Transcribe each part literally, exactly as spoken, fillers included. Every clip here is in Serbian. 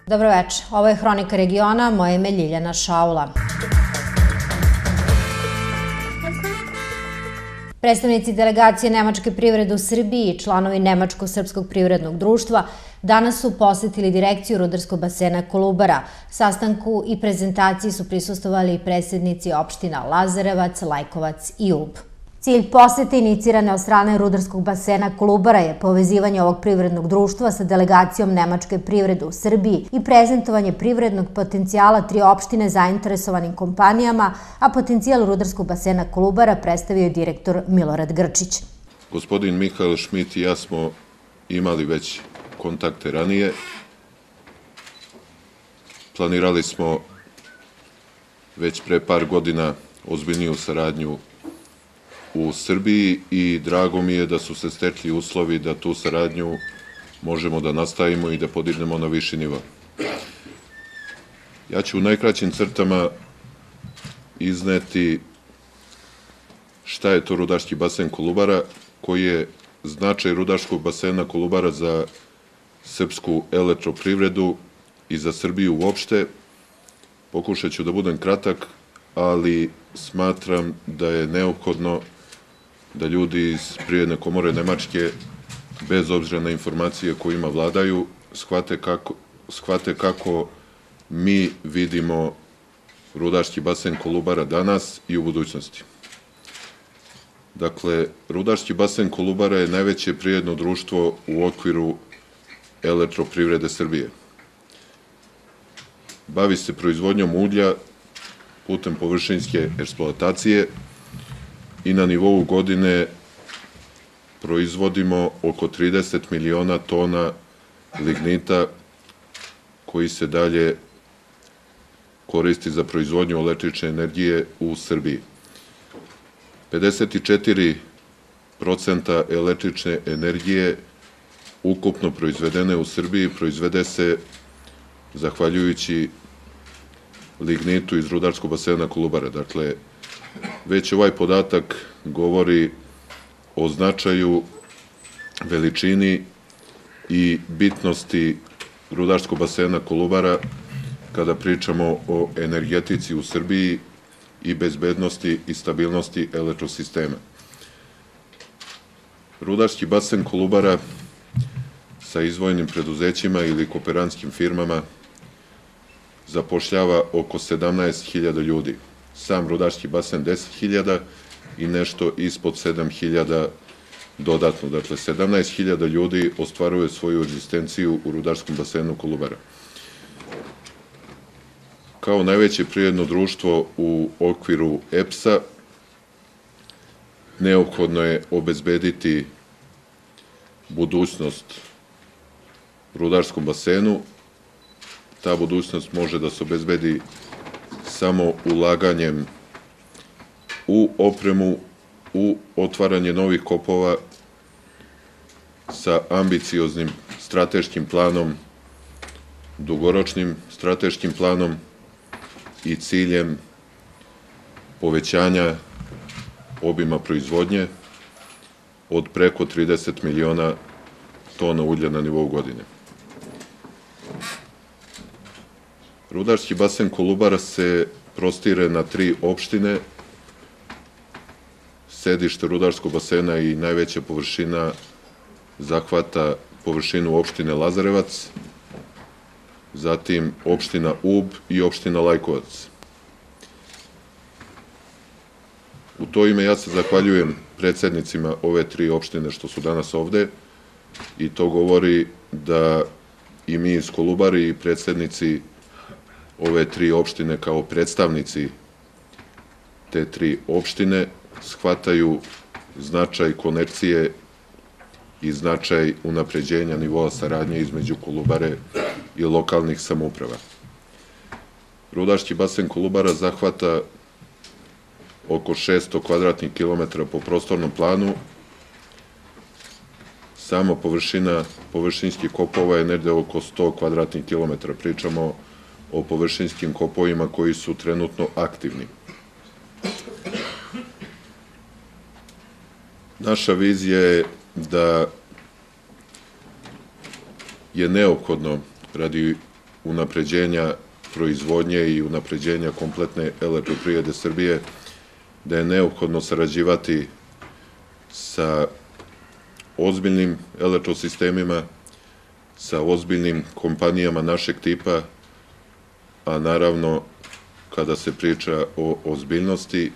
Dobro večer, ovo je Hronika regiona, moje ime Ljiljana Šaula. Predstavnici delegacije Nemačke privrede u Srbiji i članovi Nemačko-srpskog privrednog društva danas su posetili direkciju rudarskog basena Kolubara. Sastanku i prezentaciji su prisustvovali predsjednici opština Lazarevac, Lajkovac i Ub. Cilj posete inicirane od strane rudarskog basena Kolubara je povezivanje ovog privrednog društva sa delegacijom Nemačke privrede u Srbiji i prezentovanje privrednog potencijala tri opštine zainteresovanim kompanijama, a potencijal rudarskog basena Kolubara predstavio je direktor Milorad Grčić. Gospodin Mihael Šmit i ja smo imali već kontakte ranije. Planirali smo već pre par godina ozbiljniju saradnju u Srbiji i drago mi je da su se stekli uslovi da tu saradnju možemo da nastavimo i da podignemo na viši nivo. Ja ću u najkraćim crtama izneti šta je to rudarski basen Kolubara, koji je značaj rudarskog basena Kolubara za srpsku elektroprivredu i za Srbiju uopšte. Pokušat ću da budem kratak, ali smatram da je neophodno da ljudi iz Privredne komore Nemačke, bez obzira na informacije kojima vladaju, shvate kako, shvate kako mi vidimo rudarski basen Kolubara danas i u budućnosti. Dakle, rudarski basen Kolubara je najveće privredno društvo u okviru elektroprivrede Srbije. Bavi se proizvodnjom ulja putem površinske eksploatacije i na nivou godine proizvodimo oko trideset miliona tona lignita koji se dalje koristi za proizvodnju električne energije u Srbiji. pedeset četiri procenta električne energije ukupno proizvedene u Srbiji proizvede se zahvaljujući lignitu iz rudarskog basena Kolubara. Dakle, već ovaj podatak govori o značaju, veličini i bitnosti rudarskog basena Kolubara kada pričamo o energetici u Srbiji i bezbednosti i stabilnosti elektrosistema. Rudarski basen Kolubara sa izdvojenim preduzećima ili kooperantskim firmama zapošljava oko sedamnaest hiljada ljudi. Sam rudarski basen deset hiljada i nešto ispod sedam hiljada dodatno. Dakle, sedamnaest hiljada ljudi ostvaruje svoju egzistenciju u rudarskom basenu Kolubara. Kao najveće privredno društvo u okviru E P S-a neophodno je obezbediti budućnost rudarskom basenu. Ta budućnost može da se obezbedi samo ulaganjem u opremu, u otvaranje novih kopova sa ambicioznim strateškim planom, dugoročnim strateškim planom i ciljem povećanja obima proizvodnje od preko trideset miliona tona ulja na nivou godine. Rudarski basen Kolubara se prostire na tri opštine. Sedište rudarskog basena i najveća površina zahvata površinu opštine Lazarevac, zatim opština Ub i opština Lajkovac. U to ime ja se zahvaljujem predsednicima ove tri opštine što su danas ovde i to govori da i mi iz Kolubari i predsednici ove tri opštine kao predstavnici te tri opštine shvataju značaj konekcije i značaj unapređenja nivoa saradnje između Kolubare i lokalnih samouprava. Rudarski basen Kolubara zahvata oko šesto kvadratnih kilometara po prostornom planu. Samo površina površinskih kopova je negde oko sto kvadratnih kilometara. Pričamo o površinskim kopovima koji su trenutno aktivni. Naša vizija je da je neophodno radi unapređenja proizvodnje i unapređenja kompletne elektroprivrede Srbije, da je neophodno sarađivati sa ozbiljnim elektrosistemima, sa ozbiljnim kompanijama našeg tipa, a naravno kada se priča o ozbiljnosti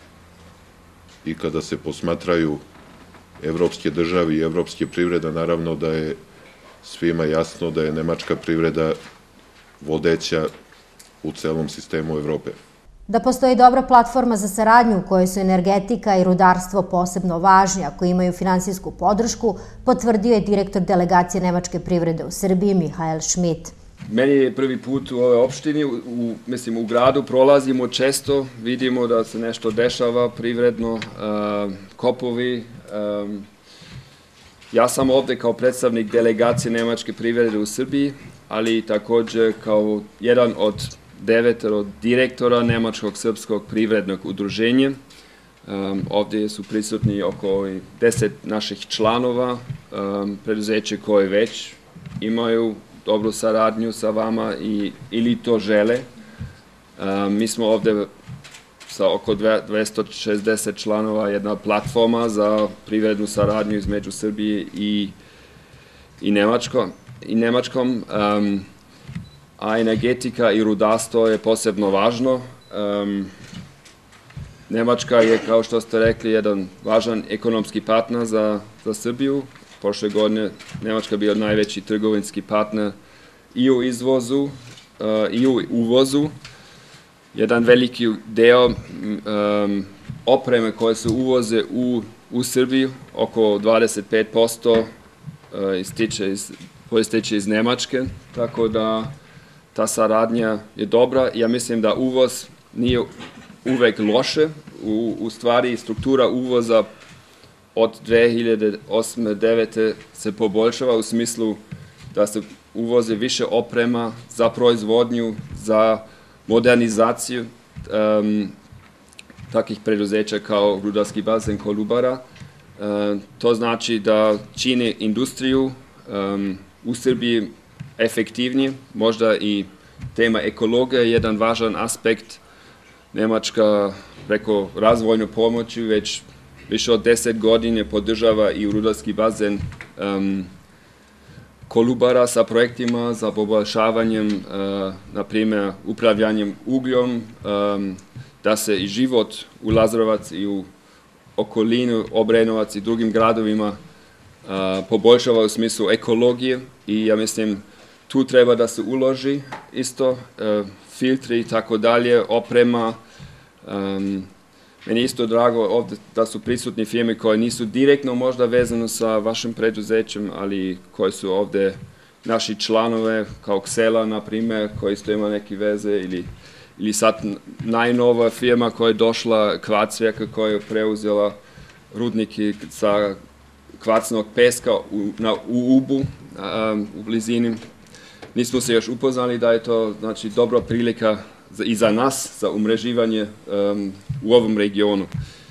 i kada se posmatraju evropske države i evropske privreda, naravno da je svima jasno da je nemačka privreda vodeća u celom sistemu Evrope. Da postoji dobra platforma za saradnju u kojoj su energetika i rudarstvo posebno važni, a koji imaju finansijsku podršku, potvrdio je direktor delegacije nemačke privrede u Srbiji Mihael Schmidt. Meni je prvi put u ovoj opštini, u, mislim u gradu, prolazimo često, vidimo da se nešto dešava privredno, uh, kopovi. Um, ja sam ovde kao predstavnik delegacije nemačke privrede u Srbiji, ali takođe kao jedan od devetero direktora Nemačkog srpskog privrednog udruženja. Um, ovde su prisutni oko deset naših članova, um, preduzeće koje već imaju dobru saradnju sa vama i, ili to žele. Um, mi smo ovde sa oko dvesta šezdeset članova, jedna platforma za privrednu saradnju između Srbije i, i, Nemačko, i Nemačkom. Um, a energetika i rudarstvo je posebno važno. Um, Nemačka je, kao što ste rekli, jedan važan ekonomski partner za, za Srbiju. Prošle godine Nemačka bio najveći trgovinski partner i u izvozu uh, i u uvozu. Jedan veliki deo um, opreme koje se uvoze u, u Srbiju, oko dvadeset pet posto uh, ističe iz, proističe iz Nemačke, tako da ta saradnja je dobra. Ja mislim da uvoz nije uvek loše. U, u stvari struktura uvoza od dve hiljade osme do devete se poboljšava u smislu da se uvoze više oprema za proizvodnju, za modernizaciju um, takvih preduzeća kao rudarski basen Kolubara. Uh, to znači da čini industriju um, u Srbiji efektivnije, možda i tema ekologije je jedan važan aspekt. Nemačka preko razvojne pomoći već više od deset godine podržava i rudarski bazen um, Kolubara sa projektima za poboljšavanjem, uh, na primjer, upravljanjem ugljom, um, da se i život u Lazarevac i u okolinu Obrenovac i drugim gradovima uh, poboljšava u smislu ekologije i ja mislim tu treba da se uloži isto, uh, filtri i tako dalje, oprema. Um, meni je isto drago ovde da su prisutni firme koje nisu direktno možda vezane sa vašim preduzećem, ali koje su ovde naši članove, kao Ksela, na primjer, koji isto ima neke veze, ili, ili sad najnova firma koja je došla, Kvacvjaka, koja je preuzela rudnike sa kvacnog peska u, na, u Ubu, um, u blizini. Nismo se još upoznali da je to, znači, dobra prilika za, i za nas, za umreživanje um, u ovom regionu.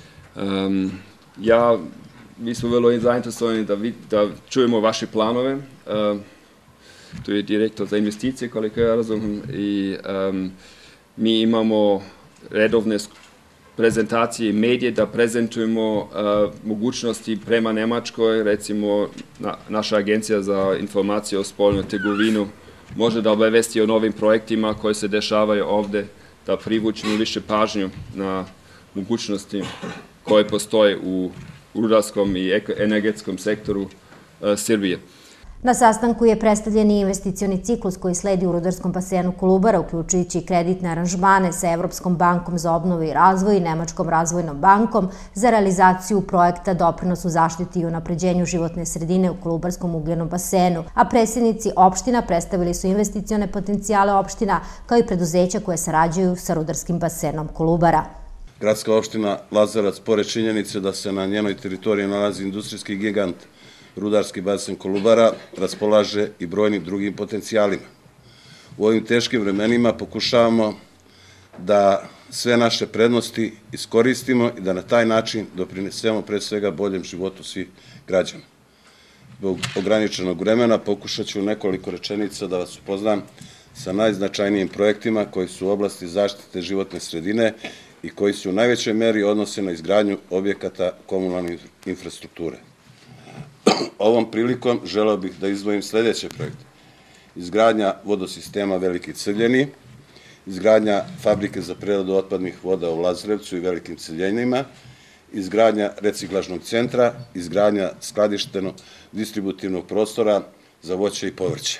Um, ja, mi smo vrlo zainteresovani da, vid, da čujemo vaše planove. Um, tu je direktor za investicije, koliko ja razumem, i um, mi imamo redovne prezentacije i medije da prezentujemo uh, mogućnosti prema Nemačkoj, recimo na, naša agencija za informacije o spoljnoj trgovini može da obavesti o novim projektima koji se dešavaju ovde, da privučemo više pažnju na mogućnosti koje postoje u rudarskom i energetskom sektoru uh, Srbije. Na sastanku je predstavljen i investicioni ciklus koji sledi u rudarskom basenu Kolubara, uključujući i kreditne aranžmane sa Evropskom bankom za obnovu i razvoj i Nemačkom razvojnom bankom za realizaciju projekta Doprinos u zaštiti i unapređenju životne sredine u Kolubarskom ugljenom basenu, a predsjednici opština predstavili su investicione potencijale opština kao i preduzeća koje sarađuju sa rudarskim basenom Kolubara. Gradska opština Lazarevac, pored činjenice da se na njenoj teritoriji nalazi industrijski gigant rudarski basen Kolubara, raspolaže i brojnim drugim potencijalima. U ovim teškim vremenima pokušavamo da sve naše prednosti iskoristimo i da na taj način doprinesemo pre svega boljem životu svih građana. Zbog ograničenog vremena pokušat ću nekoliko rečenica da vas upoznam sa najznačajnijim projektima koji su u oblasti zaštite životne sredine i koji se u najvećoj meri odnose na izgradnju objekata komunalne infrastrukture. Ovom prilikom želeo bih da izdvojim sledeće projekte. Izgradnja vodosistema Veliki Crljeni, izgradnja fabrike za preradu otpadnih voda u Lazarevcu i Velikim Crljenima, izgradnja reciklažnog centra, izgradnja skladišteno-distributivnog prostora za voće i povrće.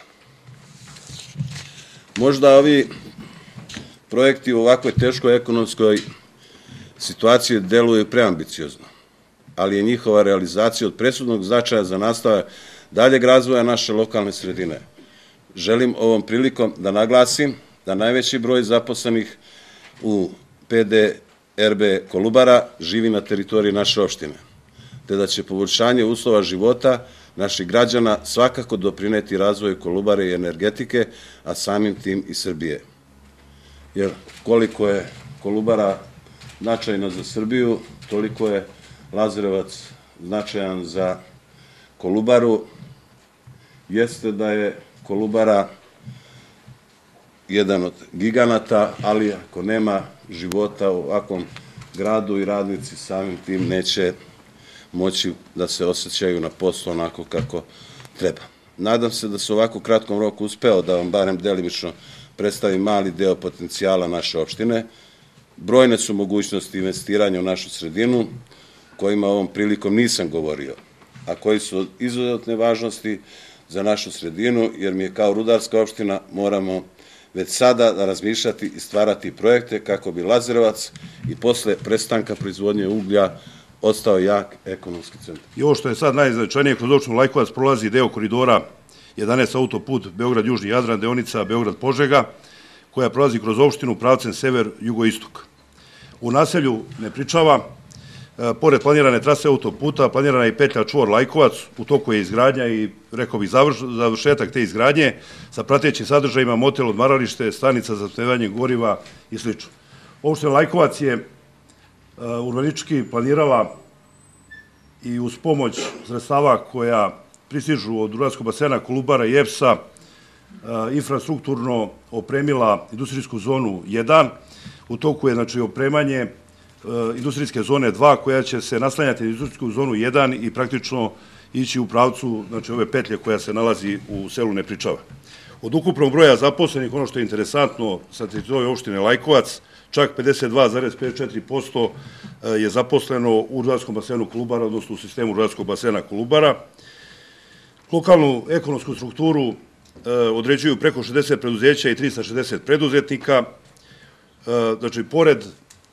Možda ovi projekti u ovakvoj teškoj ekonomskoj situaciji deluju preambiciozno, ali je njihova realizacija od presudnog značaja za nastavak daljeg razvoja naše lokalne sredine. Želim ovom prilikom da naglasim da najveći broj zaposlenih u P D R B Kolubara živi na teritoriji naše opštine, te da će poboljšanje uslova života naših građana svakako doprineti razvoju Kolubare i energetike, a samim tim i Srbije. Jer koliko je Kolubara značajna za Srbiju, toliko je Lazarevac značajan za Kolubaru. Jeste da je Kolubara jedan od giganata, ali ako nema života u ovakvom gradu i radnici samim tim neće moći da se osjećaju na poslu onako kako treba. Nadam se da se u ovako kratkom roku uspeo da vam barem delimično predstavim mali deo potencijala naše opštine. Brojne su mogućnosti investiranja u našu sredinu, kojima ovom prilikom nisam govorio, a koji su od izuzetne važnosti za našu sredinu, jer mi je kao rudarska opština moramo već sada da razmišljati i stvarati projekte kako bi Lazarevac i posle prestanka proizvodnje uglja ostao jak ekonomski centar. I ovo što je sad najznačajnije, kroz opštinu Lajkovac prolazi deo koridora jedanaest autoput Beograd-Južni Jadran, deonica Beograd-Požega, koja prolazi kroz opštinu pravcem sever-jugoistok. U naselju Nepričava, pored planirane trase autoputa, planirana je i petlja čvor Lajkovac, u toku je izgradnja i, rekao bih, završetak te izgradnje sa pratećim sadržajima motel, odmaralište, stanica za snabdevanje goriva i sl. Opština Lajkovac je urbanistički planirala i uz pomoć sredstava koja pristižu od rudarskog basena Kolubara i E P S-a infrastrukturno opremila industrijsku zonu jedan. U toku je, znači, opremanje industrijske zone dva, koja će se naslanjati na industrijsku zonu jedan i praktično ići u pravcu, znači, ove petlje koja se nalazi u selu Nepričava. Od ukupnog broja zaposlenih, ono što je interesantno sa teritorije opštine Lajkovac, čak pedeset dva zarez pedeset četiri posto je zaposleno u rudarskom basenu Kolubara, odnosno u sistemu rudarskog basena Kolubara. Lokalnu ekonomsku strukturu određuju preko šezdeset preduzeća i trista šezdeset preduzetnika. Znači, pored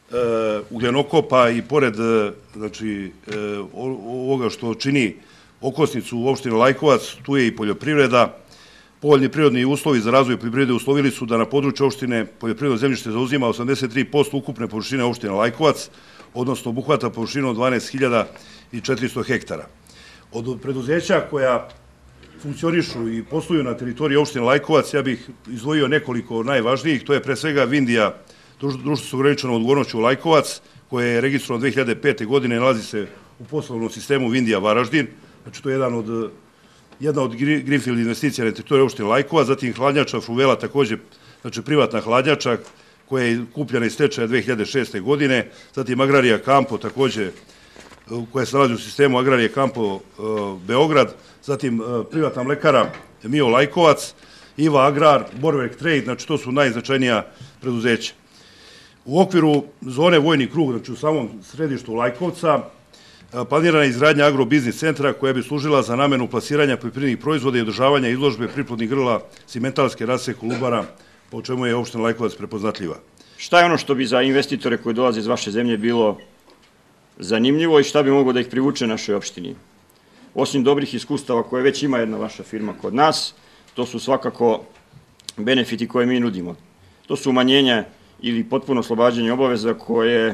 ugljenokopa i pored, znači, ovoga što čini okosnicu u opštini Lajkovac, tu je i poljoprivreda. Povoljni prirodni uslovi za razvoj poljoprivrede uslovili su da na području opštine poljoprivredno zemljište zauzima osamdeset tri posto ukupne površine opštine Lajkovac, odnosno obuhvata površinu od dvanaest hiljada četiristo hektara. Od preduzeća koja funkcionišu i posluju na teritoriji opštine Lajkovac, ja bih izdvojio nekoliko najvažnijih. To je pre svega Vindija, društvo s ograničenom odgovornošću Lajkovac, koje je registrovano dve hiljade pete. godine, nalazi se u poslovnom sistemu Vindija Varaždin. Znači, to je jedan od jedna od greenfield investicija na teritoriji opštine Lajkovac, zatim hladnjača Fruvela, takođe, znači, privatna hladnjača koja je kupljena iz stečaja dve hiljade šeste. godine, zatim Agrarija Kampo, takođe, koja se nalazi u sistemu Agrarije Kampo Beograd, zatim privatna mlekara Mio Lajkovac, Iva Agrar, Borvek Trade, znači, to su najznačajnija preduzeća. U okviru zone Vojni krug, znači u samom središtu Lajkovca, planirana je izgradnja agrobiznis centra koja bi služila za namenu plasiranja poljoprivrednih proizvoda i održavanja izložbe priplodnih grla simentalske rase Kolubara, po čemu je opština Lajkovac prepoznatljiva. Šta je ono što bi za investitore koji dolaze iz vaše zemlje bilo zanimljivo i šta bi moglo da ih privuče našoj opštini? Osim dobrih iskustava koje već ima jedna vaša firma kod nas, to su svakako benefiti koje mi nudimo. To su umanjenje ili potpuno oslobađanje obaveza koje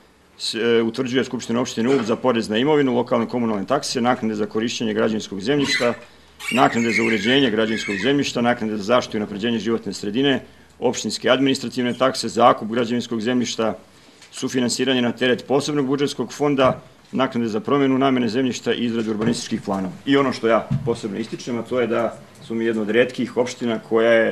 utvrđuje Skupština opštine Ub za porez na imovinu, lokalne komunalne takse, naknade za korišćenje građevinskog zemljišta, naknade za uređenje građevinskog zemljišta, naknade za zaštitu i unapređenje životne sredine, opštinske administrativne takse, zakup građevinskog zemljišta, sufinansiranje na teret posebnog budžetskog fonda, naknade za promenu namene zemljišta i izradu urbanističkih planova. I ono što ja posebno ističem, a to je da su mi jedna od retkih opština koja je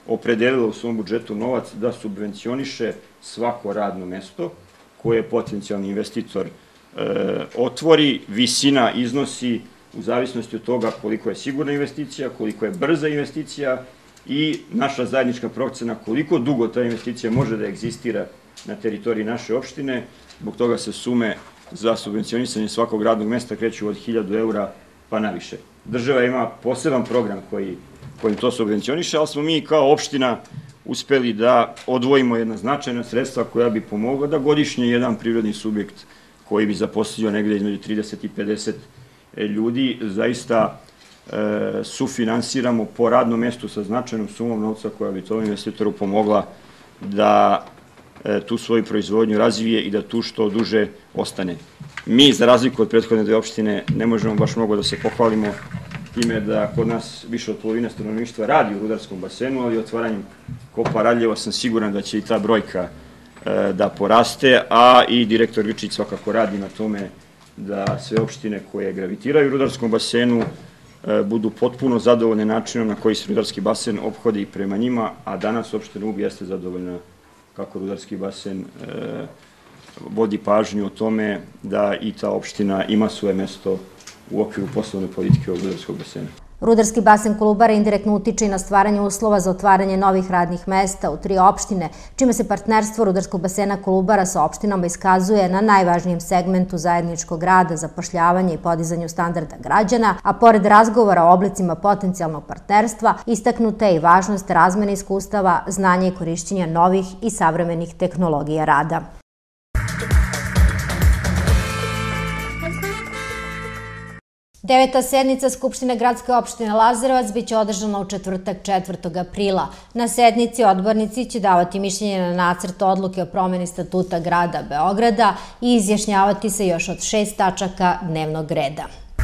opredelila u svom budžetu novac da subvencioniše svako radno mesto koje potencijalni investitor otvori. Visina iznosi u zavisnosti od toga koliko je sigurna investicija, koliko je brza investicija i naša zajednička procena koliko dugo ta investicija može da egzistira na teritoriji naše opštine. Zbog toga se sume za subvencionisanje svakog radnog mesta kreću od hiljadu eura pa naviše. Država ima poseban program kojim to subvencioniše, ali smo mi kao opština uspeli da odvojimo jedna značajna sredstva koja bi pomogla da godišnje jedan privredni subjekt koji bi zaposlio negde između trideset i pedeset ljudi, zaista sufinansiramo po radnom mestu sa značajnom sumom novca koja bi tom investitoru pomogla da tu svoju proizvodnju razvije i da tu što duže ostane. Mi, za razliku od prethodne dve opštine, ne možemo baš mnogo da se pohvalimo time da kod nas više od polovine stanovništva radi u rudarskom basenu, ali otvaranjem kopa Radljevo sam siguran da će i ta brojka da poraste, a i direktor Vičić svakako radi na tome da sve opštine koje gravitiraju u rudarskom basenu budu potpuno zadovoljne načinom na koji se rudarski basen ophodi prema njima, a danas opština Ub jeste zadovoljna kako rudarski basen vodi pažnju o tome da i ta opština ima svoje mesto u okviru poslovne politike ovog rudarskog basena. Rudarski basen Kolubara indirektno utiče i na stvaranje uslova za otvaranje novih radnih mesta u tri opštine, čime se partnerstvo rudarskog basena Kolubara sa opštinama iskazuje na najvažnijem segmentu zajedničkog rada, zapošljavanja i podizanju standarda građana, a pored razgovora o oblicima potencijalnog partnerstva, istaknuta je i važnost razmene iskustava, znanja i korišćenja novih i savremenih tehnologija rada. Deveta sednica Skupštine gradske opštine Lazarevac biće održana u četvrtak četvrtog aprila. Na sednici odbornici će davati mišljenje na nacrt odluke o promeni statuta grada Beograda i izjašnjavati se još od šest tačaka dnevnog reda.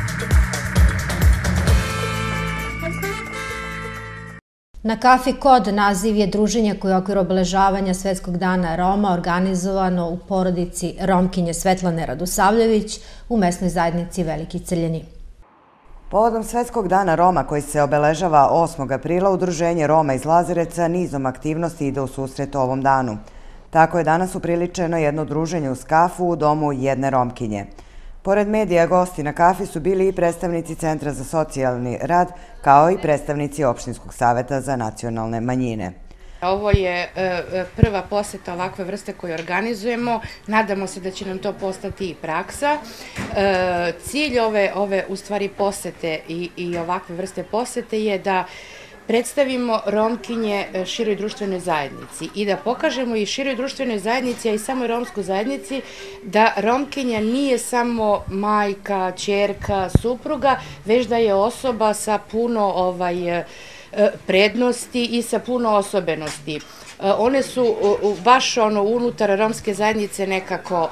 Na kafi Kod naziv je druženje koje je u okviru obeležavanja Svetskog dana Roma organizovano u porodici Romkinje Svetlane Radosavljević u mesnoj zajednici Veliki Crljeni. Povodom Svetskog dana Roma koji se obeležava osmog aprila, Udruženje Roma iz Lazarevca nizom aktivnosti ide u susret ovom danu. Tako je danas upriličeno jedno druženje uz kafu u domu jedne Romkinje. Pored medija, gosti na kafi su bili i predstavnici Centra za socijalni rad, kao i predstavnici Opštinskog saveta za nacionalne manjine. Ovo je prva poseta ovakve vrste koju organizujemo. Nadamo se da će nam to postati i praksa. Cilj ove u stvari posete i ovakve vrste posete je da predstavimo Romkinje široj društvenoj zajednici i da pokažemo i široj društvenoj zajednici, a i samoj romskoj zajednici, da Romkinja nije samo majka, ćerka, supruga, već da je osoba sa puno prednosti i sa puno osobenosti. One su baš unutar romske zajednice nekako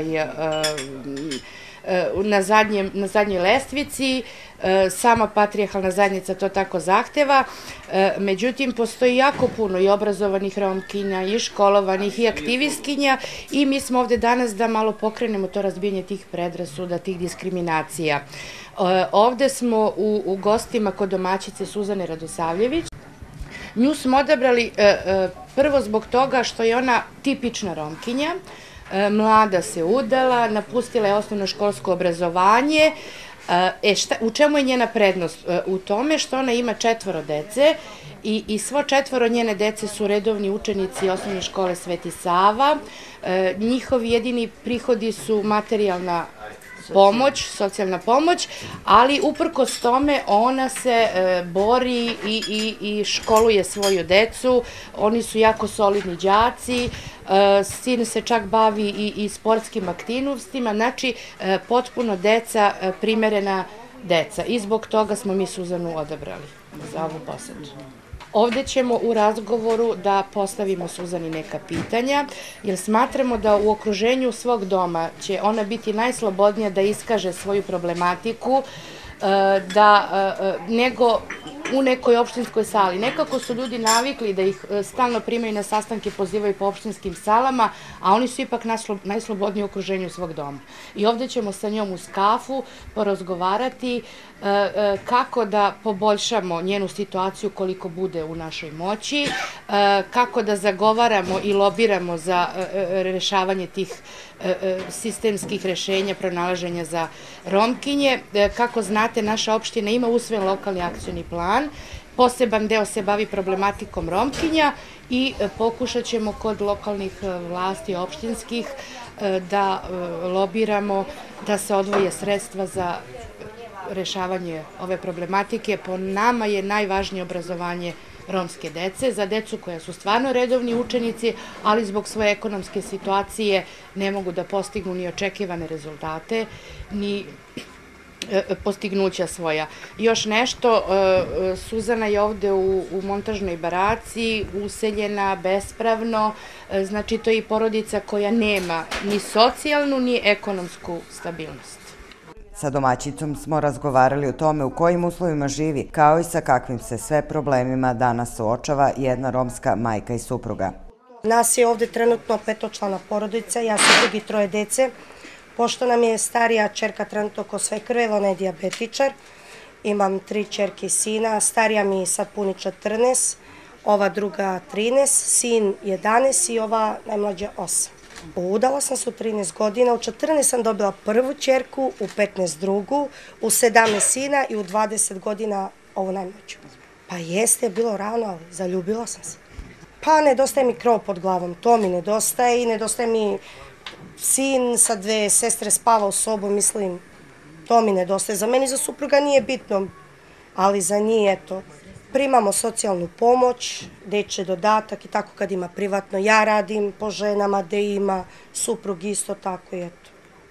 na zadnjoj lestvici, sama patrijarhalna zajednica to tako zahteva, međutim postoji jako puno i obrazovanih Romkinja, i školovanih, i aktivistkinja i mi smo ovde danas da malo pokrenemo to razbijanje tih predrasuda, tih diskriminacija. Ovde smo u gostima kod domaćice Suzane Radosavljević. Nju smo odabrali prvo zbog toga što je ona tipična Romkinja, mlada se udala, napustila je osnovnoškolsko obrazovanje. U čemu je njena prednost? U tome što ona ima četvoro dece i svo četvoro njene dece su redovni učenici osnovne škole Sveti Sava. Njihovi jedini prihodi su materijalna pomoć, socijalna pomoć, ali uprkos tome ona se bori i školuje svoju decu. Oni su jako solidni đaci, sin se čak bavi i sportskim aktivnostima, znači potpuno deca, primerena deca i zbog toga smo mi Suzanu odabrali za ovu posetu. Ovde ćemo u razgovoru da postavimo Suzani neka pitanja, jer smatramo da u okruženju svog doma će ona biti najslobodnija da iskaže svoju problematiku, nego u nekoj opštinskoj sali. Nekako su ljudi navikli da ih stalno primaju na sastanke, pozivaju po opštinskim salama, a oni su ipak najslobodniji u okruženju svog doma. I ovde ćemo sa njom uz kafu porazgovarati kako da poboljšamo njenu situaciju koliko bude u našoj moći, kako da zagovaramo i lobiramo za rešavanje tih sistemskih rešenja, pronalaženja za Romkinje. Kako znate, naša opština ima usvojen lokalni akcioni plan, poseban deo se bavi problematikom Romkinja i pokušat ćemo kod lokalnih vlasti opštinskih da lobiramo da se odvoje sredstva za rešavanje ove problematike. Po nama je najvažnije obrazovanje romske dece, za decu koja su stvarno redovni učenici, ali zbog svoje ekonomske situacije ne mogu da postignu ni očekivane rezultate, ni postignuća svoja. Još nešto, Suzana je ovde u montažnoj baraci, useljena, bespravno, znači to je i porodica koja nema ni socijalnu, ni ekonomsku stabilnost. Sa domaćicom smo razgovarali o tome u kojim uslovima živi, kao i sa kakvim se sve problemima danas suočava jedna romska majka i supruga. Nas je ovde trenutno petočlana porodica, ja sam drugi troje dece. Pošto nam je starija ćerka trenutno ko sve krve, ona je dijabetičar. Imam tri ćerke i sina, starija mi sad puni četrnaest, ova druga trinaest, sin jedanaest i ova najmlađa osam. Udala sam se u trinaest godina, u četrnaest sam dobila prvu ćerku, u petnaest drugu, u sedamnaest sina i u dvadeset godina ovu najmlađu. Pa jeste, je bilo rano, ali zaljubila sam se. Pa nedostaje mi krov pod glavom, to mi nedostaje i nedostaje mi sin sa dve sestre spava u sobu, mislim, to mi nedostaje. Za meni, za supruga nije bitno, ali za njih, eto, primamo socijalnu pomoć, dečji dodatak i tako kad ima privatno. Ja radim po ženama, gde ima, suprug isto tako i eto.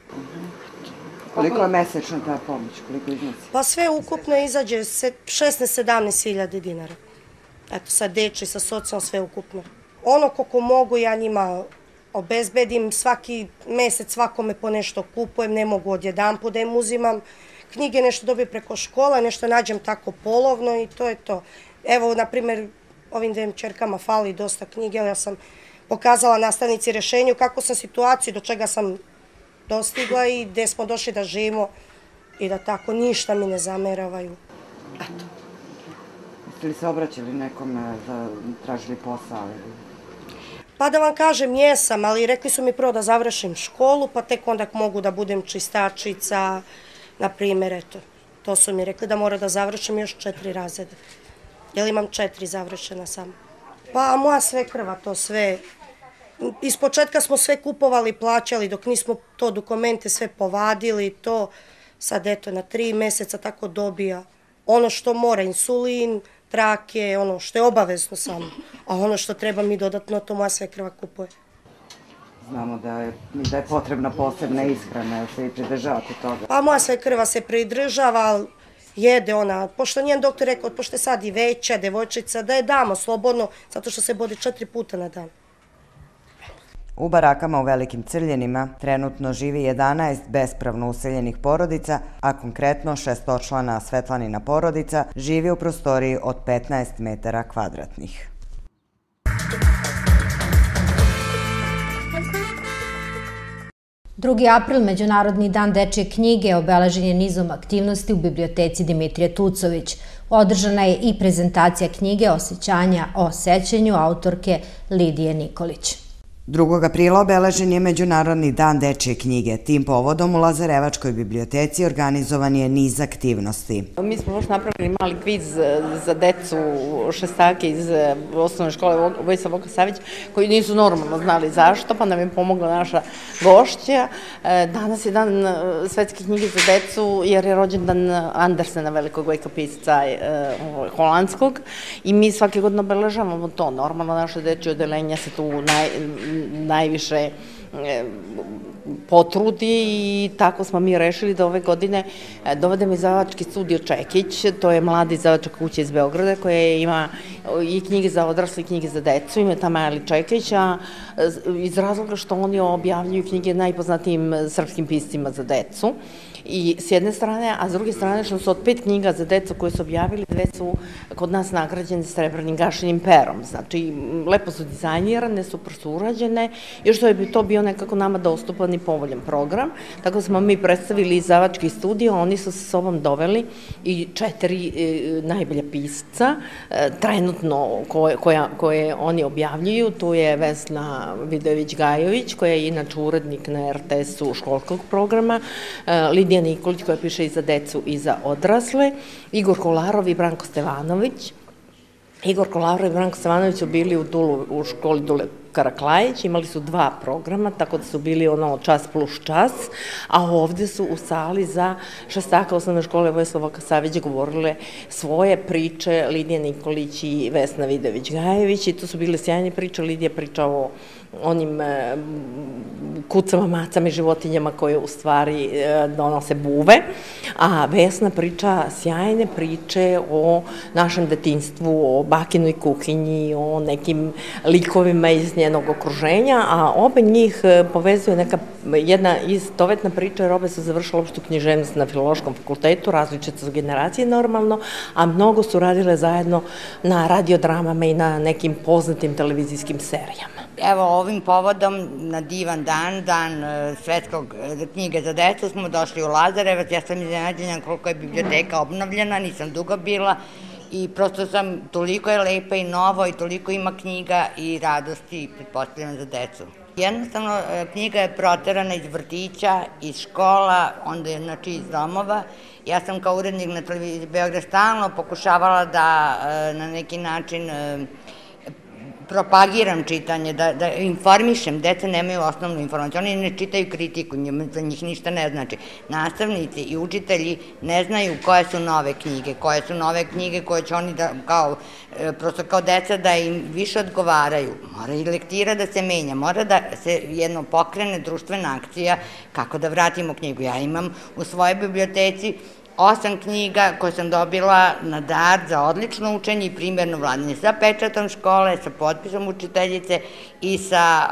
Koliko je mesečno ta pomoć, koliko iznosi? Pa sve ukupno izađe šesnaest sedamnaest hiljada dinara. Eto, sa dečji, sa socijalnom, sve ukupno. Ono koliko mogu ja njima obezbedim, svaki mesec svakome po nešto kupujem, ne mogu odjedanput da im uzimam. Knjige nešto dobijem preko škola, nešto nađem tako polovno i to je to. Evo, na primjer, ovim dvem čerkama fali dosta knjige, ali ja sam pokazala nastavnici rešenju kako sam situaciju, do čega sam dostigla i gde smo došli da živimo i da tako ništa mi ne zameravaju. Eto. Jeste li se obraćali nekome da tražili posao? Pa da vam kažem, jesam, ali rekli su mi prvo da završim školu, pa tek onda mogu da budem čistačica, na primjer, eto. To su mi rekli da mora da završim još četiri razreda. Jer imam četiri završena samo. Pa moja svekrva to sve. Iz početka smo sve kupovali, plaćali, dok nismo to dokumente sve povadili, to sad eto na tri meseca tako dobija ono što mora, insulin, trake, ono što je obavezno samo. A ono što treba mi dodatno, to moja svekrva kupuje. Znamo da je, da je potrebna posebna ishrana, jel se i pridržavate toga? Pa moja svekrva se pridržava, jede ona, pošto njen doktor rekao, pošto je sad i veća, devojčica, da je damo slobodno, zato što se bode četiri puta na dan. U barakama u Velikim Crljenima trenutno živi jedanaest bespravno useljenih porodica, a konkretno šestočlana Svetlanina porodica živi u prostoriji od petnaest metara kvadratnih. drugi april, Međunarodni dan dečje knjige, obeležen je nizom aktivnosti u biblioteci Dimitrije Tucović. Održana je i prezentacija knjige Osjećanja o sećanju autorke Lidije Nikolić. drugog aprila obeležen je Međunarodni dan dečje knjige. Tim povodom u Lazarevačkoj biblioteci organizovan je niz aktivnosti. Mi smo baš napravili mali kviz za decu šestake iz osnovne škole Vojsa Vokasavić, koji nisu normalno znali zašto, pa nam je pomogla naša gošća. Danas je dan svetske knjige za decu, jer je rođendan Andersena, velikog vojka pisca holandskog, i mi svake godine obeležavamo to. Normalno naše dečje odelenja se tu naj najviše potrudi i tako smo mi rešili da ove godine dovedemo izdavački studio Čekić, to je mlada izdavačka kuća iz Beograda koja ima i knjige za odrasle i knjige za decu, ima ta Maja Čekić, a iz razloga što oni objavljuju knjige najpoznatijim srpskim piscima za decu. I s jedne strane, a s druge strane što su od pet knjiga za decu koje su objavili, dve su kod nas nagrađene srebrnim gašenim perom. Znači, lepo su dizajnirane, super su urađene i što je to bio nekako nama dostupan i povoljan program. Tako smo mi predstavili izdavački studio, oni su sa sobom doveli i četiri najbolja pisca, trenutno koje oni objavljuju. Tu je Vesna Vidojević-Gajović, koja je inače urednik na er te es-u školskog programa, Lidija Nikolić koja piše i za decu i za odrasle, Igor Kolarov i Branko Stevanović. Igor Kolarov i Branko Stevanović su bili u Dulu, u školi Dule Karaklajić, imali su dva programa, tako da su bili ono čas plus čas, a ovde su u sali za šestaka osnovne škole Vojislav Vokasavić govorile svoje priče, Lidija Nikolić i Vesna Vidojević-Gajević, i to su bile sjajne priče. Lidija priča o onim kucama, macama i životinjama koje u stvari donose buve, a Vesna priča sjajne priče o našem detinjstvu, o bakinoj kuhinji, o nekim likovima iz njenog okruženja, a obe njih povezuje neka jedna istovetna priča, jer obe su završile opštu književnost na Filološkom fakultetu, različite su generacije normalno, a mnogo su radile zajedno na radiodramama i na nekim poznatim televizijskim serijama. Evo, ovim povodom na divan dan, dan svetskog knjige za decu, smo došli u Lazarevac. Ja sam iznenađena koliko je biblioteka obnovljena, nisam dugo bila i prosto sam, toliko je lepa i novo i toliko ima knjiga i radosti, pretpostavljena za decu. Jednostavno, knjiga je proterana iz vrtića, iz škola, onda je, znači, iz domova. Ja sam kao urednik na televiziji Beograd stalno pokušavala da na neki način propagiram čitanje, da informišem. Deca nemaju osnovnu informaciju, oni ne čitaju kritiku, za njih ništa ne znači. Nastavnici i učitelji ne znaju koje su nove knjige, koje su nove knjige koje će oni da, kao, prosto kao deca da im više odgovaraju. Mora i lektira da se menja, mora da se jedno pokrene društvena akcija kako da vratimo knjigu. Ja imam u svojoj biblioteci osam knjiga koje sam dobila na dar za odlično učenje i primjerno vladanje, sa pečatom škole, sa potpisom učiteljice i sa,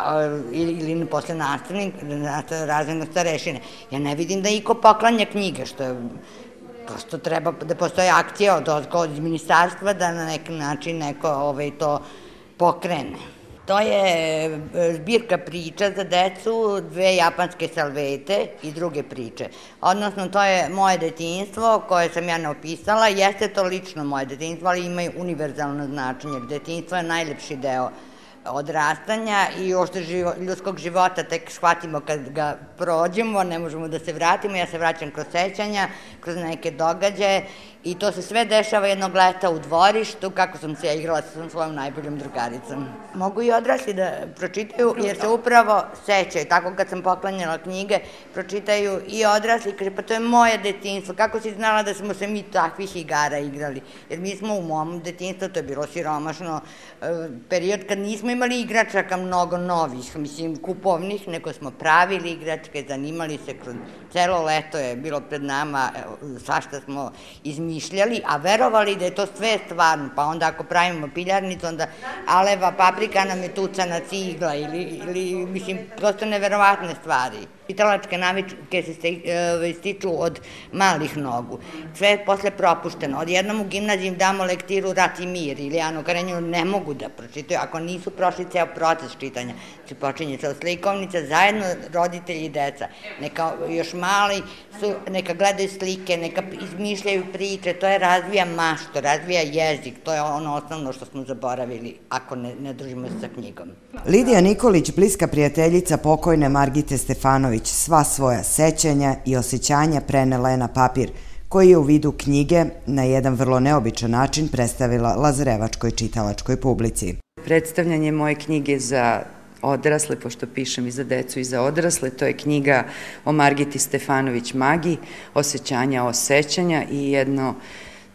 ili posle nastavnik, razrednog starešine. Ja ne vidim da iko poklanja knjige, što je, prosto treba da postoje akcija od ministarstva da na neki način neko to pokrene. To je zbirka priča za decu, dve japanske salvete i druge priče. Odnosno, to je moje detinjstvo koje sam ja napisala. Jeste to lično moje detinjstvo, ali ima i univerzalno značenje. Detinjstvo je najlepši deo odrastanja i ošte ljudskog života tek shvatimo kad ga prođemo, ne možemo da se vratimo. Ja se vraćam kroz sećanja, kroz neke događaje i to se sve dešava jednog leta u dvorištu, kako sam se ja igrala sa svojom najboljom drugaricom. Mogu i odrasli da pročitaju, jer se upravo sećaju. Tako kad sam poklanjala knjige, pročitaju i odrasli, kaže, pa to je moje detinjstvo, kako si znala da smo se mi takvih igara igrali? Jer mi smo u mom detinjstvu, to je bilo siromašno, period kad nismo imali igračaka mnogo novih, mislim, kupovnih, nego smo pravili igračke, zanimali se, kroz celo leto je bilo pred nama, svašta smo izmišljali, a verovali da je to sve stvarno, pa onda ako pravimo piljarnicu, onda aleva paprika nam je tucana cigla ili, mislim, prosto neverovatne stvari. Čitalačke navike se stiču od malih nogu. Sve je posle propušteno. Odjednom u gimnaziji damo lektiru Rat i mir ili Anu Karenjinu, ne mogu da pročitaju ako nisu prošli ceo proces čitanja. Se počinje sa slikovnica, zajedno roditelji i deca. Neka još mali su, neka gledaju slike, neka izmišljaju priče, to je razvija maštu, razvija jezik, to je ono osnovno što smo zaboravili ako ne družimo se sa knjigom. Lidija Nikolić, bliska prijateljica pokojne Margite Stefanović, sva svoja sećanja i osjećanja prenela je na papir, koji je u vidu knjige na jedan vrlo neobičan način predstavila lazarevačkoj čitalačkoj publici. Predstavljanje moje knjige za odrasle, pošto pišem i za decu i za odrasle, to je knjiga o Margiti Stefanović Magi, osjećanja, osjećanja i jedno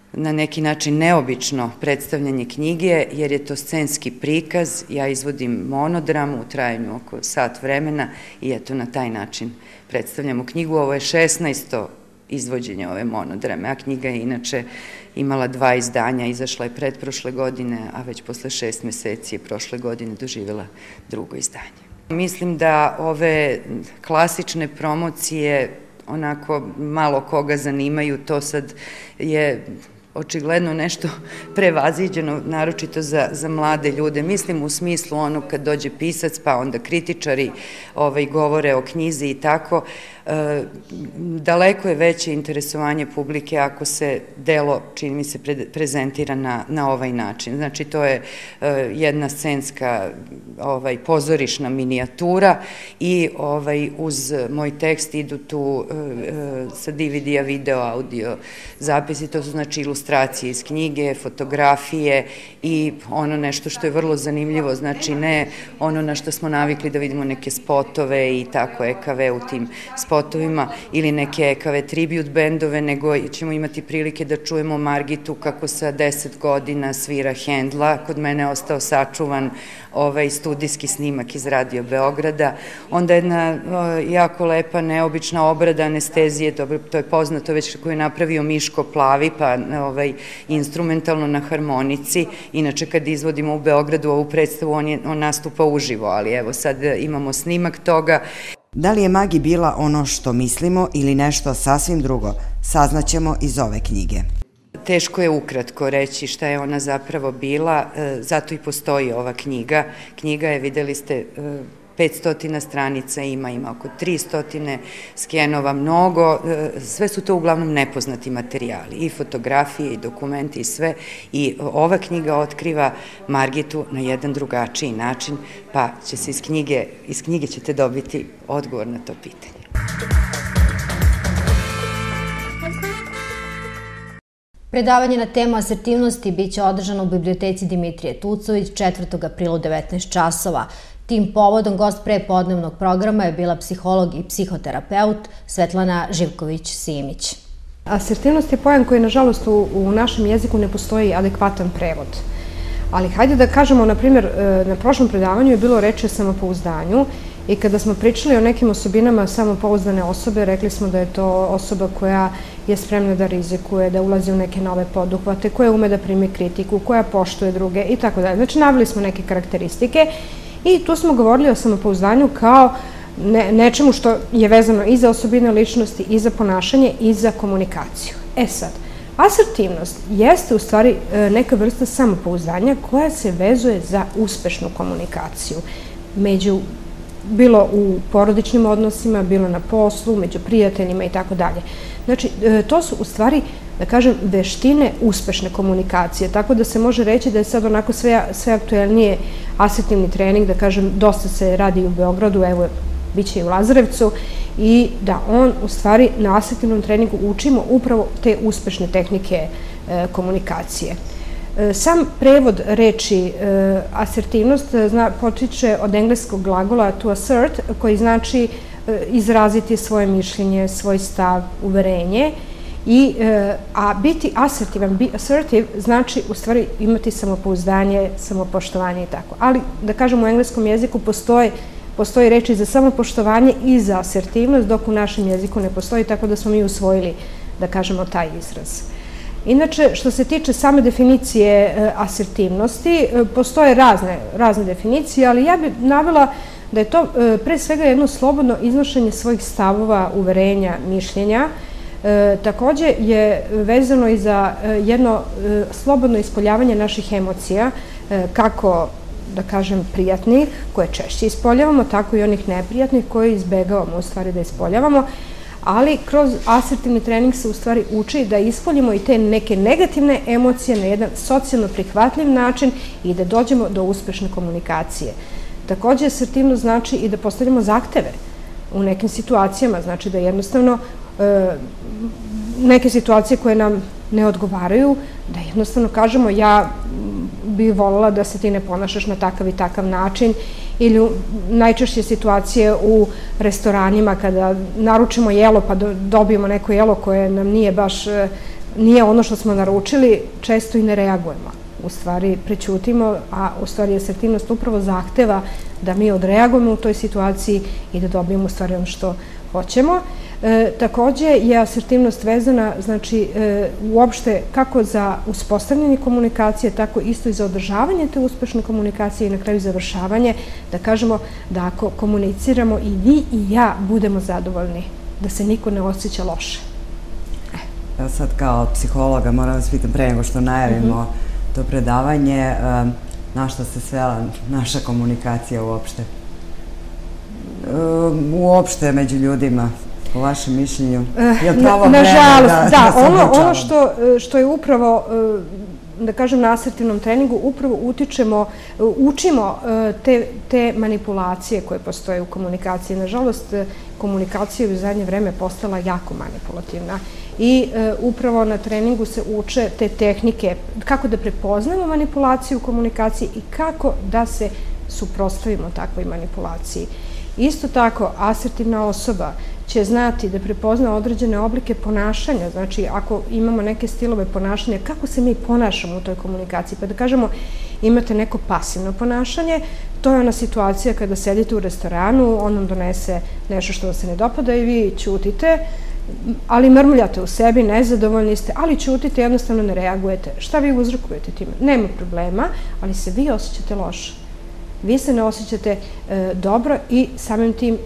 na neki način neobično predstavljanje knjige, jer je to scenski prikaz, ja izvodim monodram u trajanju oko sat vremena i eto na taj način predstavljamo knjigu. Ovo je šesnaesto izvođenje ove monodrame, a knjiga je inače imala dva izdanja, izašla je pretprošle godine, a već posle šest meseci je prošle godine doživjela drugo izdanje. Mislim da ove klasične promocije onako malo koga zanimaju, to sad je očigledno nešto prevaziđeno, naročito za, za mlade ljude. Mislim u smislu ono kad dođe pisac, pa onda kritičari ovaj, govore o knjizi i tako. E, daleko je veće interesovanje publike ako se delo, čini mi se, pre, prezentira na, na ovaj način. Znači, to je e, jedna scenska ovaj, pozorišna minijatura i ovaj, uz moj tekst idu tu e, sa D V D-a, video, audio zapisi, to su znači ilustracije iz knjige, fotografije i ono nešto što je vrlo zanimljivo, znači ne ono na što smo navikli da vidimo neke spotove i tako E K V u tim spotovima ili neke E K V tribute bendove, nego ćemo imati prilike da čujemo Margitu kako sa deset godina svira hendla, kod mene je ostao sačuvan ovaj studijski snimak iz Radio Beograda, onda jedna jako lepa, neobična obrada anestezije, dobro, to je poznato već koju je napravio Miško Plavi, pa ovaj, instrumentalno na harmonici. Inače, kad izvodimo u Beogradu ovu predstavu, on, je, on nastupa uživo, ali evo sad imamo snimak toga. Da li je Magi bila ono što mislimo ili nešto sasvim drugo, saznaćemo iz ove knjige. Teško je ukratko reći šta je ona zapravo bila, zato i postoji ova knjiga. Knjiga je, videli ste, petsto stranica ima, ima oko tristo skenova, mnogo, sve su to uglavnom nepoznati materijali, i fotografije, i dokumenti, i sve. I ova knjiga otkriva Margitu na jedan drugačiji način, pa će se iz knjige, iz knjige ćete dobiti odgovor na to pitanje. Predavanje na temu asertivnosti biće održano u biblioteci Dimitrije Tucović četvrtog aprila u devetnaest časova. Tim povodom gost prepodnevnog programa je bila psiholog i psihoterapeut Svetlana Živković-Simić. Asertivnost je pojam koji, nažalost, u, u našem jeziku ne postoji adekvatan prevod. Ali hajde da kažemo, na primjer, na prošlom predavanju je bilo reči o samopouzdanju i kada smo pričali o nekim osobinama samopouzdane osobe, rekli smo da je to osoba koja je spremna da rizikuje, da ulazi u neke nove poduhvate, koja ume da primi kritiku, koja poštuje druge i tako dalje. Znači, naveli smo neke karakteristike i tu smo govorili o samopouzdanju kao ne, nečemu što je vezano i za osobine ličnosti, i za ponašanje, i za komunikaciju. E sad, asertivnost jeste u stvari neka vrsta samopouzdanja koja se vezuje za uspešnu komunikaciju među, bilo u porodičnim odnosima, bilo na poslu, među prijateljima i tako dalje. Znači, to su u stvari, da kažem, veštine uspešne komunikacije, tako da se može reći da je sad onako sve, sve aktuelnije asertivni trening, da kažem, dosta se radi u Beogradu, evo, bit će i u Lazarevcu, i da on, u stvari, na asertivnom treningu učimo upravo te uspešne tehnike e, komunikacije. E, sam prevod reči e, asertivnost zna, potiče od engleskog glagola to assert, koji znači e, izraziti svoje mišljenje, svoj stav, uverenje, i, e, a biti asertivan, be assertive, znači u stvari imati samopouzdanje, samopoštovanje i tako. Ali, da kažem, u engleskom jeziku postoje Postoji reči za samopoštovanje i za asertivnost, dok u našem jeziku ne postoji, tako da smo mi usvojili, da kažemo, taj izraz. Inače, što se tiče same definicije asertivnosti, postoje razne, razne definicije, ali ja bih navela da je to pre svega jedno slobodno iznošenje svojih stavova, uverenja, mišljenja. E, takođe je vezano i za jedno e, slobodno ispoljavanje naših emocija, e, kako da kažem, prijatnih, koje češće ispoljavamo, tako i onih neprijatnih koje izbegavamo u stvari da ispoljavamo, ali kroz asertivni trening se u stvari uči da ispoljimo i te neke negativne emocije na jedan socijalno prihvatljiv način i da dođemo do uspešne komunikacije. Takođe, asertivnost znači i da postavljamo zahteve u nekim situacijama, znači da jednostavno e, neke situacije koje nam ne odgovaraju, da jednostavno kažemo ja bih voljela da se ti ne ponašaš na takav i takav način, ili najčešće situacije u restoranima kada naručimo jelo pa dobijemo neko jelo koje nam nije baš nije ono što smo naručili, često i ne reagujemo. U stvari prećutimo, a u stvari asertivnost upravo zahteva da mi odreagujemo u toj situaciji i da dobijemo u stvari ono što hoćemo. E, takođe je asertivnost vezana, znači, e, uopšte kako za uspostavljanje komunikacije, tako isto i za održavanje te uspešne komunikacije i na kraju završavanje, da kažemo da ako komuniciramo i vi i ja budemo zadovoljni, da se niko ne osjeća loše. Evo sad kao psihologa moram vas pitam pre nego što najavimo to predavanje, na šta se svela naša komunikacija uopšte? Uopšte među ljudima, po vašem mišljenju? Nažalost, da, ono što je upravo, da kažem, na asertivnom treningu, upravo utičemo, učimo te manipulacije koje postoje u komunikaciji. Nažalost, komunikacija u zadnje vreme postala jako manipulativna i upravo na treningu se uče te tehnike kako da prepoznamo manipulaciju u komunikaciji i kako da se suprotstavimo takvoj manipulaciji. Isto tako, asertivna osoba će znati da prepozna određene oblike ponašanja, znači ako imamo neke stilove ponašanja, kako se mi ponašamo u toj komunikaciji, pa da kažemo imate neko pasivno ponašanje, to je ona situacija kada sedite u restoranu, on vam donese nešto što vam se ne dopada i vi ćutite, ali mrmljate u sebi, nezadovoljni ste, ali ćutite, jednostavno ne reagujete. Šta vi uzrokujete time? Nema problema, ali se vi osjećate loše. Vi se ne osjećate dobro i samim tim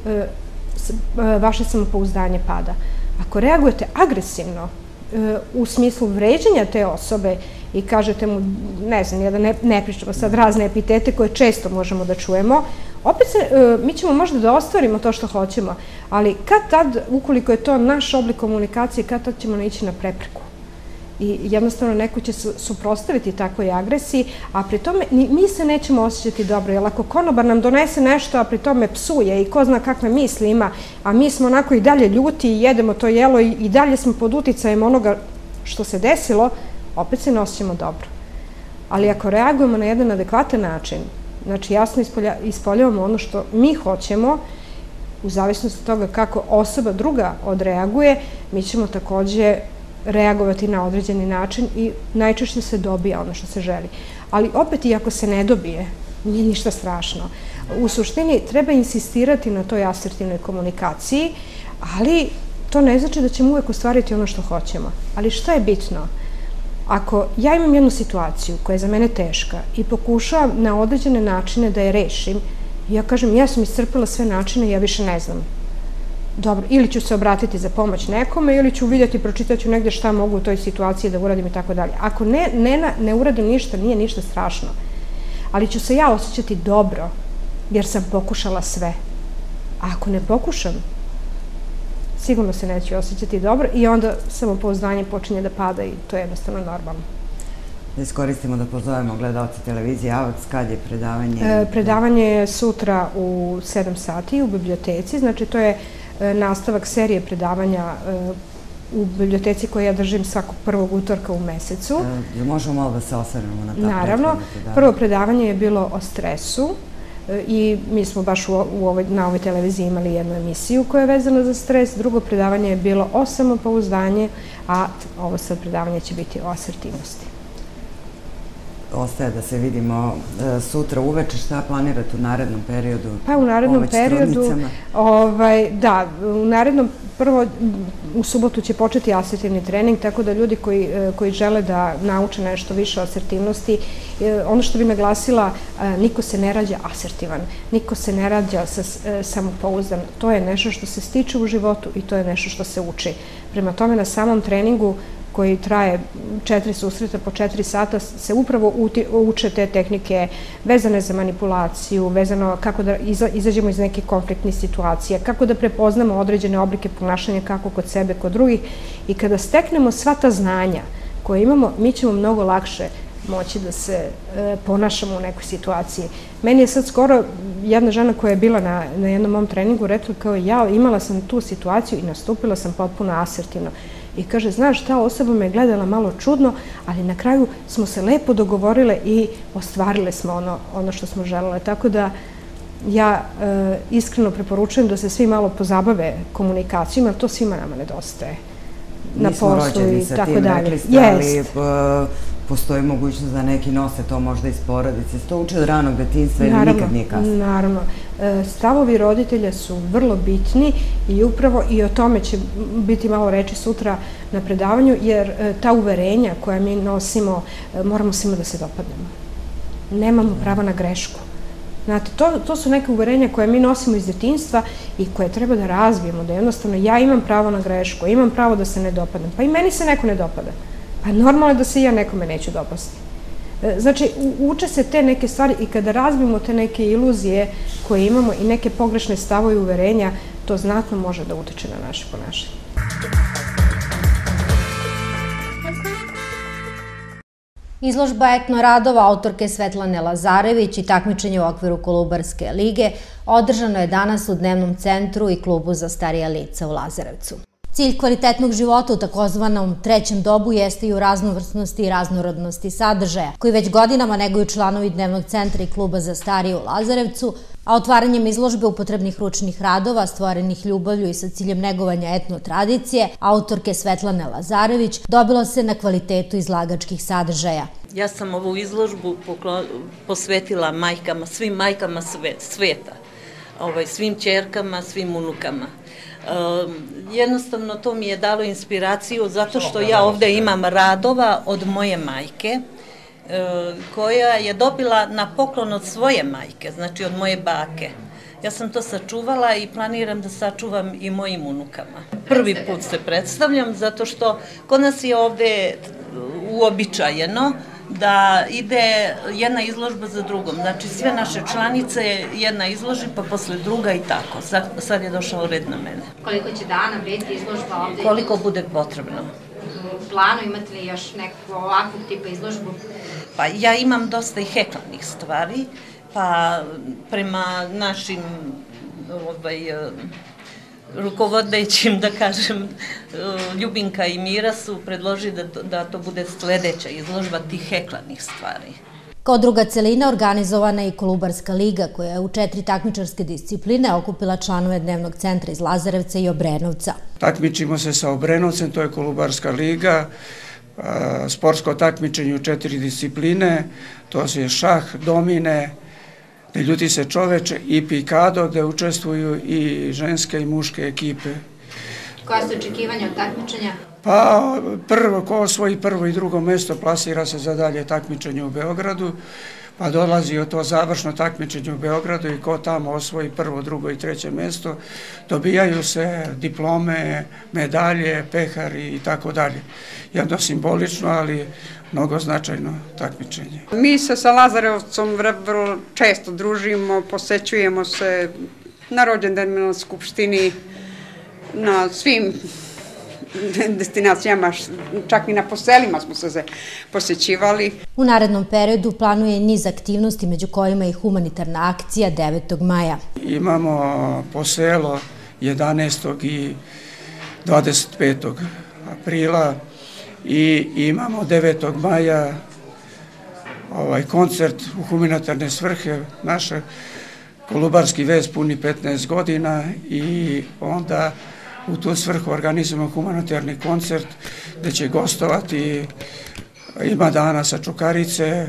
vaše samopouzdanje pada. Ako reagujete agresivno u smislu vređanja te osobe i kažete mu, ne znam, da ne pričamo sad razne epitete koje često možemo da čujemo, opet mi ćemo možda da ostvarimo to što hoćemo, ali kad tad, ukoliko je to naš oblik komunikacije, kad tad ćemo naići na prepreku. I jednostavno neko će suprotstaviti takvoj agresiji, a pri tome mi se nećemo osjećati dobro, jer ako konobar nam donese nešto, a pri tome psuje i ko zna kakve misli ima, a mi smo onako i dalje ljuti i jedemo to jelo i dalje smo pod uticajem onoga što se desilo, opet se ne osjećamo dobro. Ali ako reagujemo na jedan adekvatan način, znači jasno ispoljavamo ono što mi hoćemo, u zavisnosti od toga kako osoba druga odreaguje, mi ćemo takođe reagovati na određeni način i najčešće se dobija ono što se želi. Ali opet i ako se ne dobije, nije ništa strašno. U suštini treba insistirati na toj asertivnoj komunikaciji, ali to ne znači da ćemo uvek ostvariti ono što hoćemo. Ali šta je bitno? Ako ja imam jednu situaciju koja je za mene teška i pokušavam na određene načine da je rešim, ja kažem, ja sam iscrpila sve načine i ja više ne znam. Dobro, ili ću se obratiti za pomoć nekome, ili ću vidjeti, pročitat ću negde šta mogu u toj situaciji da uradim i tako dalje. Ako ne uradim ništa, nije ništa strašno. Ali ću se ja osjećati dobro, jer sam pokušala sve. A ako ne pokušam, sigurno se neću osjećati dobro i onda samopouzdanje počinje da pada i to je jednostavno normalno. Da iskoristimo da pozovemo gledalce televizije Avac, kad je predavanje? Predavanje je sutra u sedam sati u biblioteci, znači to je nastavak serije predavanja u biblioteci koje ja držim svakog prvog utorka u mesecu. Možemo malo da se osvrnemo na ta prethodna predavanja? Naravno. Prvo predavanje je bilo o stresu i mi smo baš na ovoj televiziji imali jednu emisiju koja je vezana za stres. Drugo predavanje je bilo o samopouzdanju, a ovo sad predavanje će biti o asertivnosti. Ostaje da se vidimo sutra uveče. Šta planirate u narednom periodu? Pa u narednom periodu, da, u narednom, prvo u subotu će početi asertivni trening, tako da ljudi koji žele da nauče nešto više o asertivnosti, ono što bi naglasila, niko se ne rađa asertivan, niko se ne rađa samopouzdan. To je nešto što se stiče u životu i to je nešto što se uči. Prema tome, na samom treningu koji traje četiri susreta po četiri sata, se upravo uče te tehnike vezane za manipulaciju, vezano kako da izađemo iz neke konfliktne situacije, kako da prepoznamo određene oblike ponašanja kako kod sebe, kod drugih. I kada steknemo sva ta znanja koje imamo, mi ćemo mnogo lakše moći da se ponašamo u nekoj situaciji. Meni je sad skoro jedna žena koja je bila na jednom mom treningu rekla kao ja, imala sam tu situaciju i nastupila sam potpuno asertivno. I kaže, znaš, ta osoba me gledala malo čudno, ali na kraju smo se lepo dogovorile i ostvarile smo ono što smo želele. Tako da ja iskreno preporučujem da se svi malo pozabave komunikacijom, jer to svima nama nedostaje. na poslu i tako dalje. Nismo rođeni sa tim, rekli ste, ali postoji mogućnost da neki nose to možda iz porodice. Se to uči od ranog detinjstva ili nikad nije kasno? Naravno. Stavovi roditelja su vrlo bitni i upravo i o tome će biti malo reči sutra na predavanju, jer ta uverenja koja mi nosimo, moramo svima da se dopadnemo. Nemamo prava na grešku. Znate, to su neke uverenja koje mi nosimo iz detinjstva i koje treba da razvijemo, da jednostavno ja imam pravo na grešku, imam pravo da se ne dopadnem. Pa i meni se neko ne dopada. Pa normalno je da se i ja nekome neću dopasti. Znači, uče se te neke stvari i kada razbijemo te neke iluzije koje imamo i neke pogrešne stavove i uverenja, to znatno može da utiče na naše ponašanje. Izložba etnoradova autorke Svetlane Lazarević i takmičenje u okviru Kolubarske lige održano je danas u Dnevnom centru i klubu za starija lica u Lazarevcu. Cilj kvalitetnog života u takozvanom trećem dobu jeste i u raznovrsnosti i raznorodnosti sadržaja, koji već godinama neguju članovi Dnevnog centra i kluba za starije u Lazarevcu, a otvaranjem izložbe upotrebnih ručnih radova stvorenih ljubavlju i sa ciljem negovanja etno tradicije, autorke Svetlane Lazarević dobilo se na kvalitetu izlagačkih sadržaja. Ja sam ovu izložbu posvetila majkama, svim majkama sveta, svim ćerkama, svim unukama. Jednostavno to mi je dalo inspiraciju zato što ja ovde imam radova od moje majke koja je dobila na poklon od svoje majke, znači od moje bake. Ja sam to sačuvala i planiram da sačuvam i mojim unukama. Prvi put se predstavljam zato što kod nas je ovde uobičajeno da ide jedna izložba za drugom. Znači sve naše članice jedna izloži pa posle druga i tako. Sad je došao red na mene. Koliko će dana biti izložba ovde? Koliko bude potrebno. U planu imate li još neku ovakvu tipa izložbu? Pa ja imam dosta i heklanih stvari, pa prema našim rukovodećim, da kažem, Ljubinka i Mira su predložili da to bude sledeća izložba tih heklanih stvari. Kao druga celina organizovana je i Kolubarska liga, koja je u četiri takmičarske discipline okupila članove Dnevnog centra iz Lazarevca i Obrenovca. Takmičimo se sa Obrenovcem, to je Kolubarska liga, sportsko takmičenje u četiri discipline, to je šah, domine, Ne ljuti se čoveče i pikado, gde učestvuju i ženske i muške ekipe. Koja su očekivanja od takmičenja? Pa prvo, ko osvoji prvo i drugo mesto, plasira se za dalje takmičenje u Beogradu, pa dolazi od to završno takmičenje u Beogradu i ko tamo osvoji prvo, drugo i treće mesto, dobijaju se diplome, medalje, pehari i tako dalje. Jedno simbolično, ali mnogo značajno takmičenje. Mi se sa Lazarevcom vrlo često družimo, posećujemo se na rođendanima, na skupštini, na svim destinacijama, čak i na poselima smo se posećivali. U narednom periodu planuje niz aktivnosti, među kojima i humanitarna akcija devetog maja. Imamo poselo jedanaestog i dvadeset petog aprila i imamo devetog maja ovaj koncert u humanitarne svrhe. Naša Kolubarski vez puni petnaest godina i onda u tu svrhu organizujemo humanitarni koncert gde će gostovati Ima dana sa Čukarice,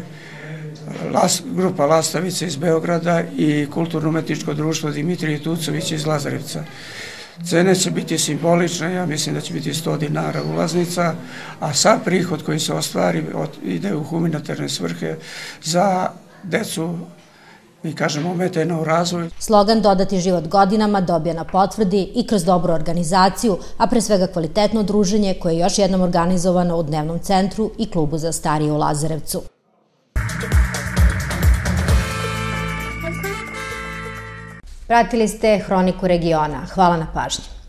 grupa Lastavice iz Beograda i kulturno-umetničko društvo Dimitrije Tucović iz Lazarevca. Cene će biti simbolične, ja mislim da će biti sto dinara ulaznica, a sav prihod koji se ostvari ide u humanitarne svrhe za decu, mi kažemo, ometena u razvoju. Slogan "Dodati život godinama" dobija na potvrdi i kroz dobru organizaciju, a pre svega kvalitetno druženje koje je još jednom organizovano u Dnevnom centru i klubu za starije u Lazarevcu. Pratili ste Hroniku regiona. Hvala na pažnji.